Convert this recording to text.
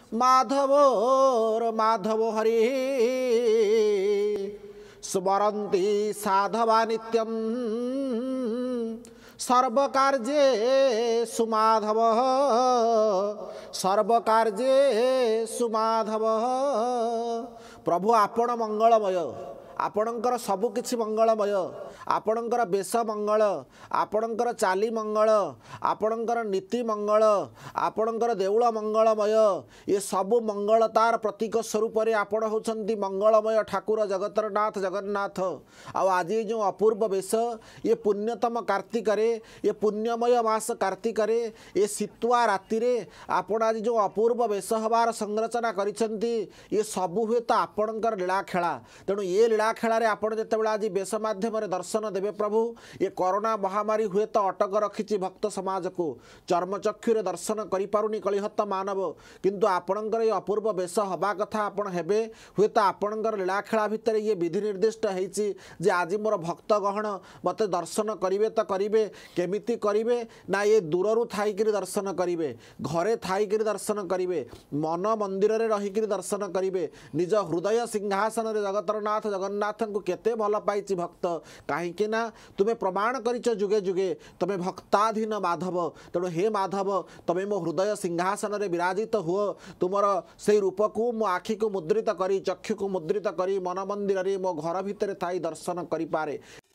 माधवोर माधव हरि स्मरन्ति साधवा नित्यं सर्वकार्ये सुमाधव सर्वकार्ये सुमाधव। प्रभु आपण मंगलमय आपणकर सबकिछि मंगलमय आपणकर बेश मंगल आपणकर चाली मंगल आपणकर नीति मंगल आपणकर देउल मंगलमय ये सबु मंगलतार प्रतीक स्वरूप आपण होउछंती मंगलमय ठाकुर जगतर नाथ जगन्नाथ। आज जो अपूर्व बेश ये पुण्यतम कार्तिक ये पुण्यमय मास कार्तिक ये शीतुआ राति रे आपण आज जो अपूर्व बेश हबार संरचना करिसंती ये सबु हुए तो आपणकर लीला खेला। तेणु ये लीला खेलारे आपण जेतेबेला आज बेश माध्यम दर्शन देवे प्रभु ये कोरोना महामारी हुए तो अटक रखी भक्त समाज को चर्मचक्षुरे दर्शन करिपारुनी कलिहत मानव किंतु आपणकर ये अपूर्व बेश हवा कथा आपण हेबे हुए तो आपणकर लीला खेला भितर ये विधि निर्दिष्ट होईची जे आज मोर भक्त गहण मते दर्शन करिवे तो करिवे केमिति करिवे ना ये दूररु थाईकरी दर्शन करिवे घरे थाईकरी दर्शन करिवे मन मंदिर रे रहिकरी दर्शन करिवे निज हृदय सिंहासन रे जगतर नाथ जगन्नाथ को केते भल पाइछि भक्त कहीं ना तुम्हें प्रमाण करिच जुगे जुगे तमे भक्ताधीन माधव। तेणु हे माधव तमे मो हृदय सिंहासन रे विराजित हुओ तुमर से रूप को मो आखि को मुद्रित करी चक्षु को मुद्रित करी मन मंदिर रे मो घर भितर थाई दर्शन करि पारे।